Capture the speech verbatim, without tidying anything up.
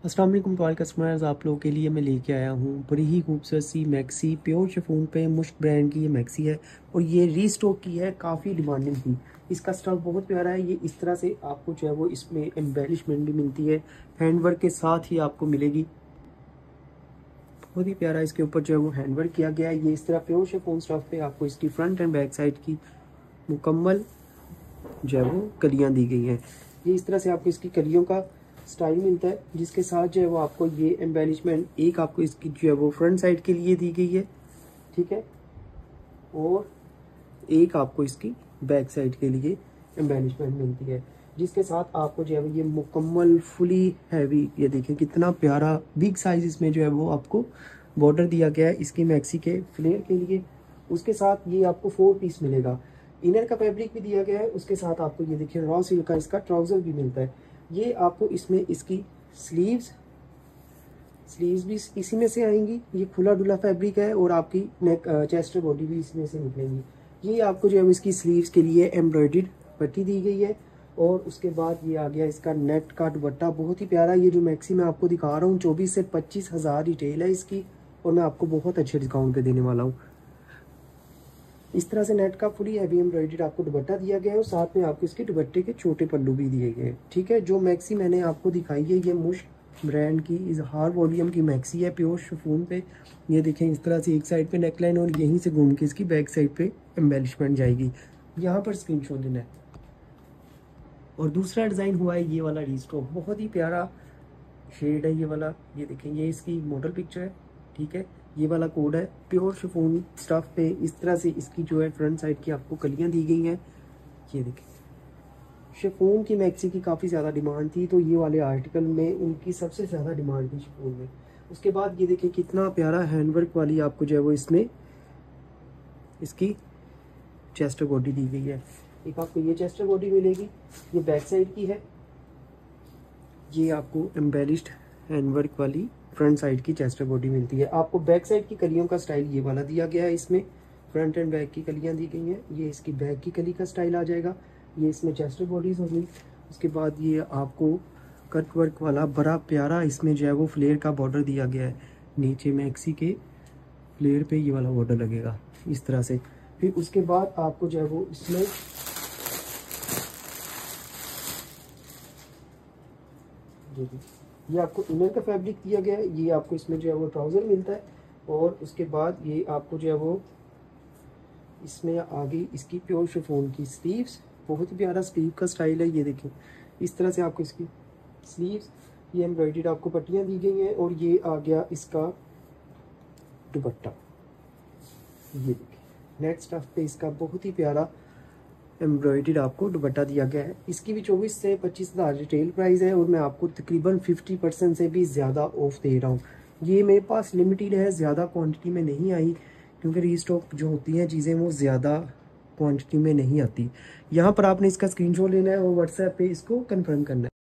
अस्सलाम वालेकुम toil customers, आप लोगों के लिए मैं लेके आया हूँ बड़ी ही खूबसूरत सी मैक्सी प्योर शिफॉन पे मुश्क ब्रांड की ये मैक्सी है और ये रीस्टॉक की है। काफ़ी डिमांडिंग थी। इसका स्टॉक बहुत प्यारा है। ये इस तरह से आपको जो है वो इसमें एम्बेलिशमेंट भी मिलती है, हैंडवर्क के साथ ही आपको मिलेगी। बहुत ही प्यारा इसके ऊपर जो है वो हैंडवर्क किया गया है। ये इस तरह प्योर शिफॉन स्टफ पे आपको इसकी फ्रंट एंड बैक साइड की मुकम्मल जो है वो कलियाँ दी गई हैं। ये इस तरह से आपको इसकी कलियों का स्टाइल मिलता है, जिसके साथ जो है वो आपको ये एम्बेलिशमेंट एक आपको इसकी जो है वो फ्रंट साइड के लिए दी गई है, ठीक है, और एक आपको इसकी बैक साइड के लिए एम्बेलिशमेंट मिलती है, जिसके साथ आपको जो है वो ये मुकम्मल फुली हैवी, ये देखिए कितना प्यारा बिग साइज इसमें जो है वो आपको बॉर्डर दिया गया है इसकी मैक्सी के फ्लेयर के लिए। उसके साथ ये आपको फोर पीस मिलेगा। इनर का फैब्रिक भी दिया गया है। उसके साथ आपको ये देखिए रॉ सिल्क का इसका ट्राउजर भी मिलता है। ये आपको इसमें इसकी स्लीव्स स्लीव्स भी इसी में से आएंगी। ये खुला डुला फैब्रिक है और आपकी नेक चेस्ट बॉडी भी इसमें से निकलेंगी। ये आपको जो है इसकी स्लीव्स के लिए एम्ब्रॉयडर्ड पट्टी दी गई है। और उसके बाद ये आ गया इसका नेट का दुपट्टा, बहुत ही प्यारा। ये जो मैक्सी मैं आपको दिखा रहा हूँ चौबीस से पच्चीस हज़ार रिटेल है इसकी, और मैं आपको बहुत अच्छे डिस्काउंट पे देने वाला हूँ। इस तरह से नेट का फुली हैवी एम्ब्रॉयडर्ड आपको दुपट्टा दिया गया है और साथ में आपको इसके दुपट्टे के छोटे पल्लू भी दिए गए हैं, ठीक है। जो मैक्सी मैंने आपको दिखाई है ये मुश्क ब्रांड की इजहार वॉल्यूम की मैक्सी है प्योर शिफॉन पे। ये देखें इस तरह से एक साइड पे नेकलाइन और यहीं से घूम के इसकी बैक साइड पे एम्बेलिशमेंट जाएगी। यहाँ पर स्क्रीनशॉट लेना है। और दूसरा डिज़ाइन हुआ है ये वाला रीस्टॉक, बहुत ही प्यारा शेड है ये वाला। ये देखें ये इसकी मॉडल पिक्चर है, ठीक है। ये वाला कोड है प्योर शिफॉन स्टफ पे। इस तरह से इसकी जो है फ्रंट साइड की आपको कलियां दी गई हैं। ये देखें शिफॉन की मैक्सी की काफ़ी ज़्यादा डिमांड थी, तो ये वाले आर्टिकल में उनकी सबसे ज़्यादा डिमांड थी शिफॉन में। उसके बाद ये देखें कितना प्यारा हैंडवर्क वाली आपको जो है वो इसमें इसकी चेस्ट बॉडी दी गई है। एक आपको ये चेस्ट बॉडी मिलेगी, ये बैक साइड की है। ये आपको एम्बेलिश्ड हैंडवर्क वाली फ्रंट साइड की चेस्ट बॉडी मिलती है। आपको बैक साइड की कलियों का स्टाइल ये वाला दिया गया है। इसमें फ्रंट एंड बैक की कलियां दी गई हैं। ये इसकी बैक की कली का स्टाइल आ जाएगा। ये इसमें चेस्ट बॉडीज होगी। उसके बाद ये आपको कट वर्क वाला बड़ा प्यारा इसमें जो है वो फ्लेयर का बॉर्डर दिया गया है। नीचे मैक्सी के फ्लेयर पे ये वाला बॉर्डर लगेगा इस तरह से। फिर उसके बाद आपको जो है वो इसमें ये आपको इनर का फैब्रिक दिया गया है। ये आपको इसमें जो है वो ट्राउज़र मिलता है। और उसके बाद ये आपको जो है वो इसमें आगे इसकी प्योर शिफॉन की स्लीव्स, बहुत ही प्यारा स्लीव का स्टाइल है। ये देखें इस तरह से आपको इसकी स्लीव्स, ये एम्ब्रॉयडर्ड आपको पट्टियाँ दी गई हैं। और ये आ गया इसका दुपट्टा। ये देखें नेट स्टफ पे इसका बहुत ही प्यारा एम्ब्रॉयडर्ड आपको दुपट्टा दिया गया है। इसकी भी चौबीस से पच्चीस हज़ार रिटेल प्राइस है और मैं आपको तकरीबन पचास परसेंट से भी ज़्यादा ऑफ दे रहा हूँ। ये मेरे पास लिमिटेड है, ज़्यादा क्वांटिटी में नहीं आई, क्योंकि रीस्टॉक जो होती हैं चीज़ें वो ज़्यादा क्वांटिटी में नहीं आती। यहाँ पर आपने इसका स्क्रीनशॉट लेना है और व्हाट्सएप पे इसको कंफर्म करना है।